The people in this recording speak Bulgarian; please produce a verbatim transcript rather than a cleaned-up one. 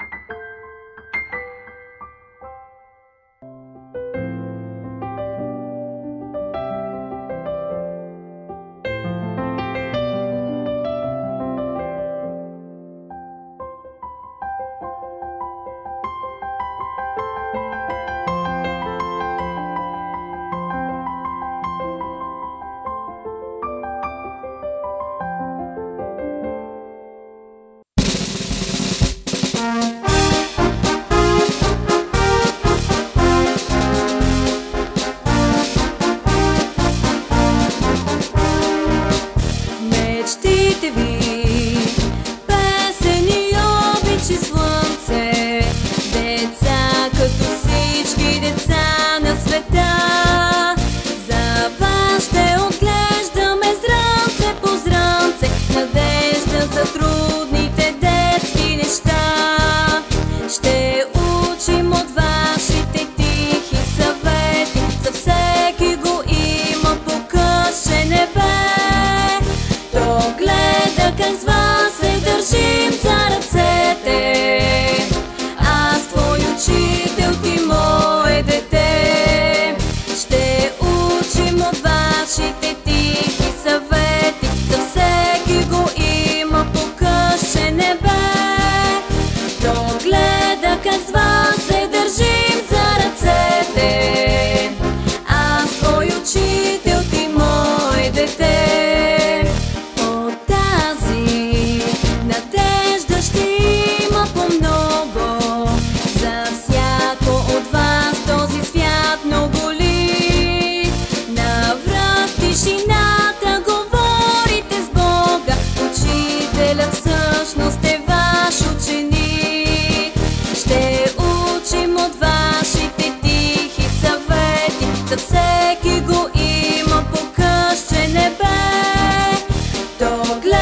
Мечтите ви, песен и обич и слънце, деца като всички деца на света. За вас ще отглеждаме зранце по зранце, надежда за трудните детски неща. Ще учим от вашите тихи съвети, за всеки го има по къще небе. То гледа как с вас се държим за ръцете. Аз твой учител, ти мое дете. Ще учим от вашите тихи съвети, за всеки го има по къще небе. То гледа как с вас се държим за ръцете. Аз твой учител, ти мое дете. Надежда ще има по-много, за всяко от вас този свят много ли. Навръх тишината говорите с Бога, учителят всъщност е ваш ученик. Ще учим от вашите тихи съвети, за всеки го има по къще небе. То гледа